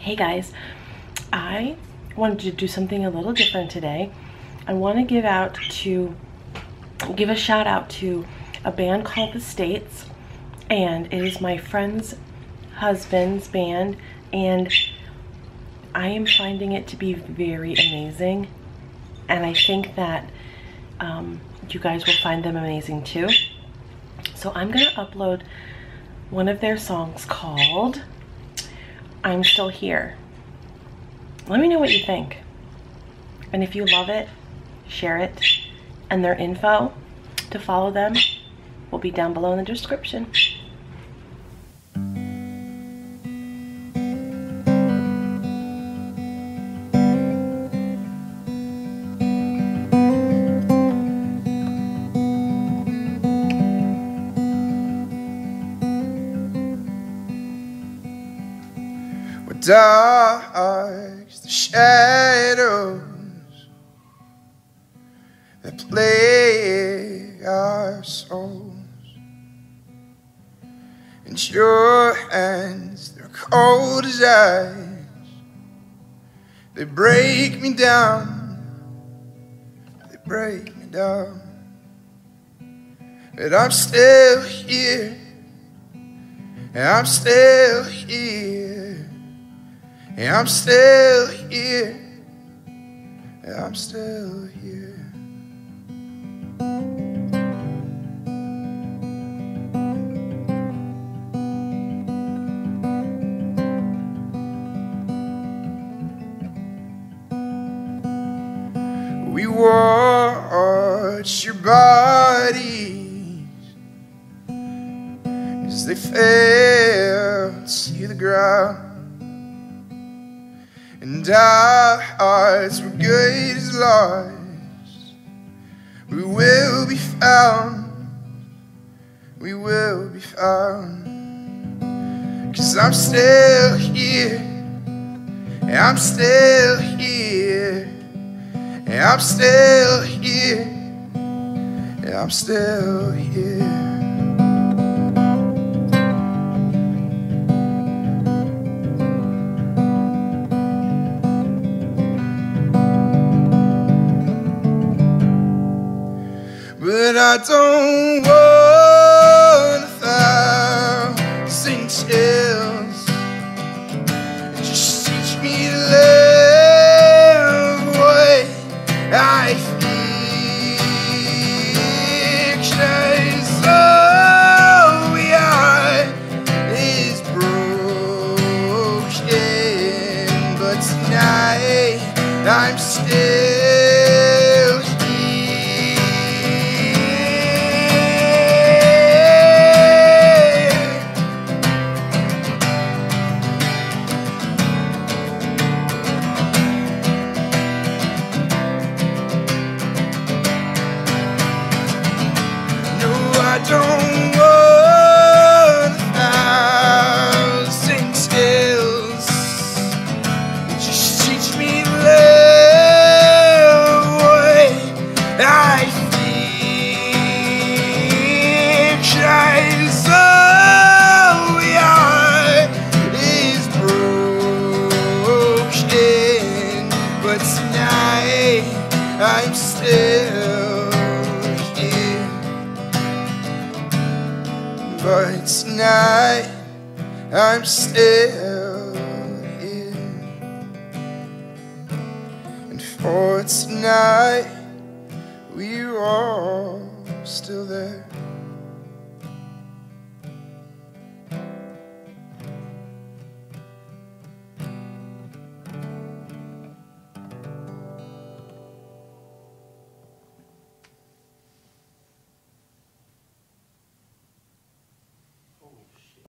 Hey guys, I wanted to do something a little different today. I want to give a shout out to a band called The States, and it is my friend's husband's band, and I am finding it to be very amazing, and I think that you guys will find them amazing too. So I'm gonna upload one of their songs called I'm Still Here. Let me know what you think. And if you love it, share it. And their info to follow them will be down below in the description. Dark the shadows that plague our souls, and your hands, they're cold as ice. They break me down, they break me down. But I'm still here, and I'm still here. And I'm still here, and I'm still here. We watch your bodies as they fell to the ground. And our hearts were good as lost. We will be found. We will be found. 'Cause I'm still here, and I'm still here, and I'm still here, and I'm still here. But I don't want 1,000 chills. Just teach me to live what I think. 'Cause all we are is broken. But tonight I'm still I don't want 1,000 skills. Just teach me to live what I think. 'Cause all we are is broken. But tonight I'm still here. But tonight I'm still here. And for tonight we're all still there.